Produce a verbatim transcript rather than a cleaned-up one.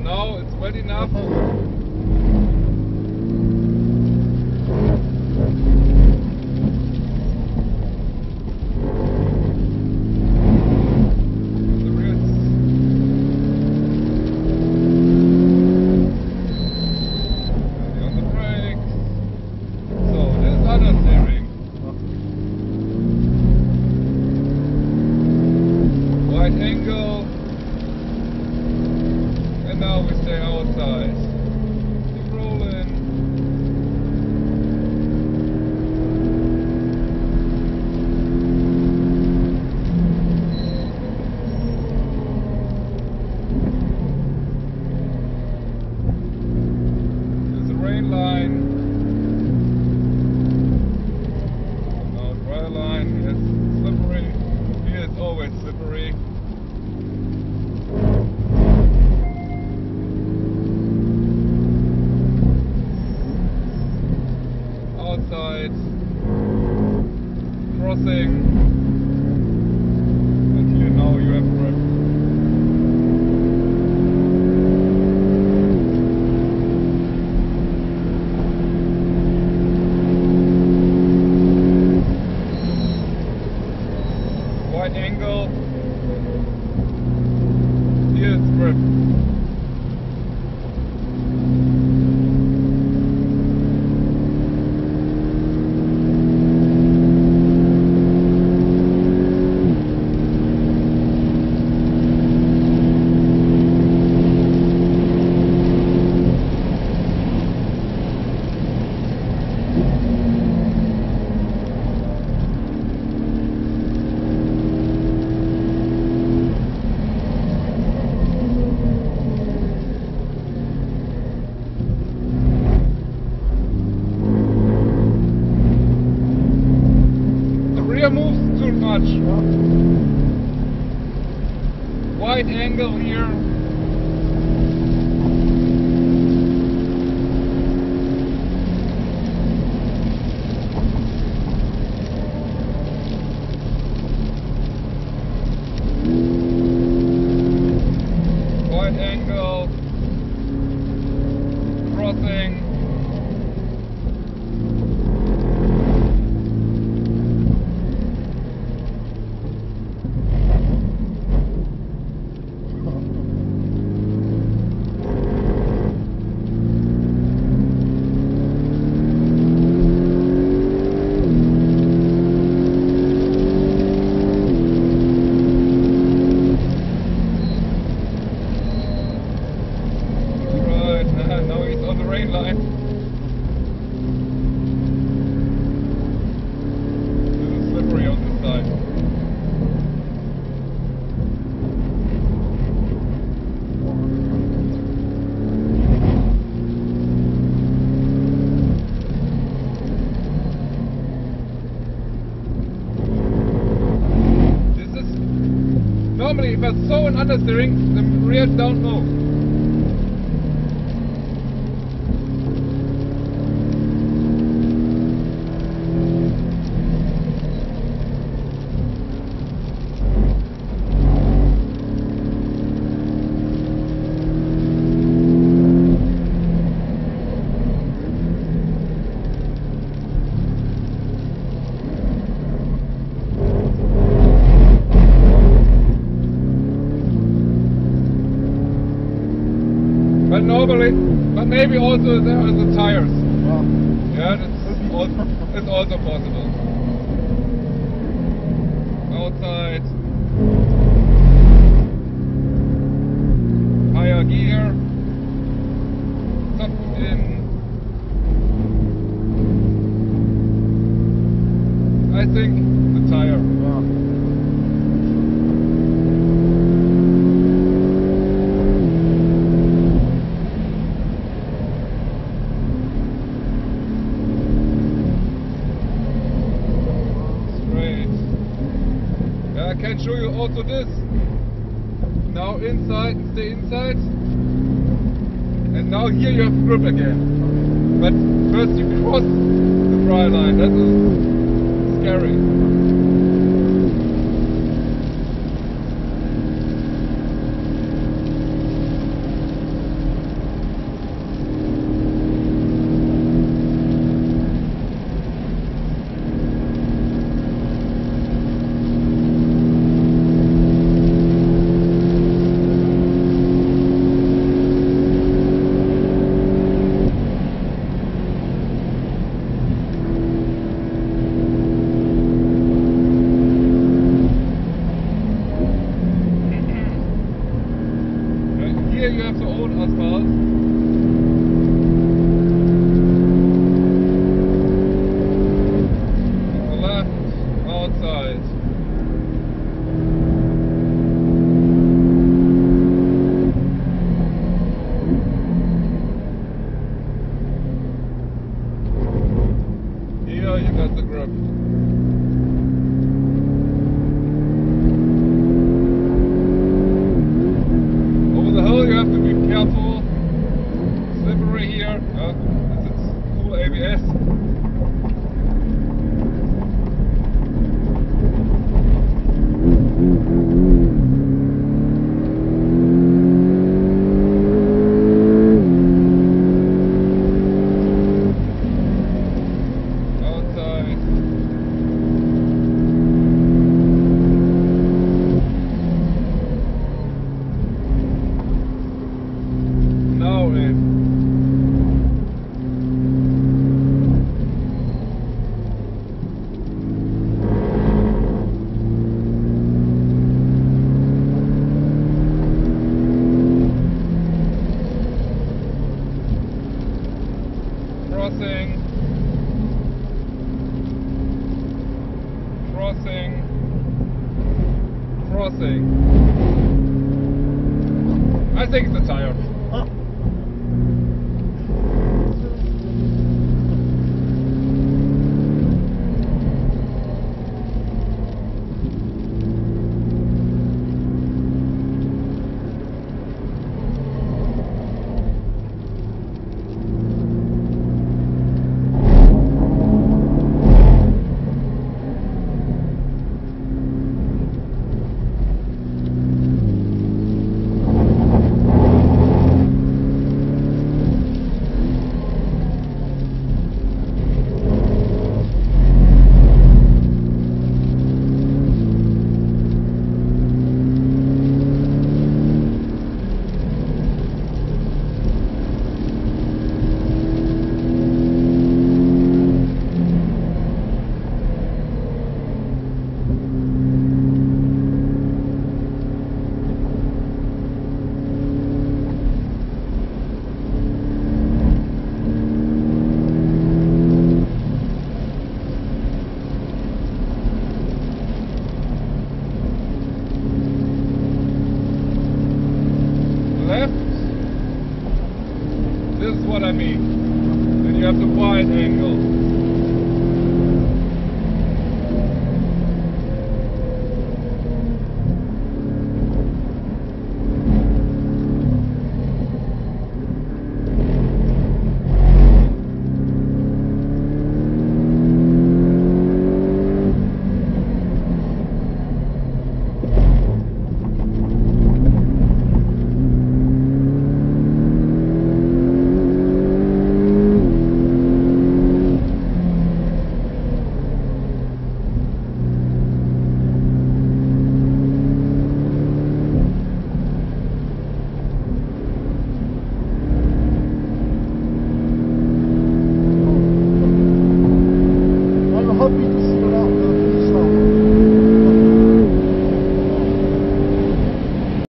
now it's wet enough. Wide angle here. Wide angle. Crossing. Normally, if I saw an understeering, the rears don't move. But normally, but maybe also there are the tires. Wow. Yeah, that's also, it's also possible. Outside, higher gear, top in. I think the tire. Wow. I can show you also this. Now inside, stay inside. And now here you have grip again. But first you cross the dry line. That is scary. here you have the old asphalt. On the left, outside. Here you got the grip. The hill, you have to be careful. Slippery here. Uh, it's full A B S. Outside. Now in. Crossing. Crossing. Crossing. I think it's a tire. Oh. Left. This is what I mean. Then you have the wide angle.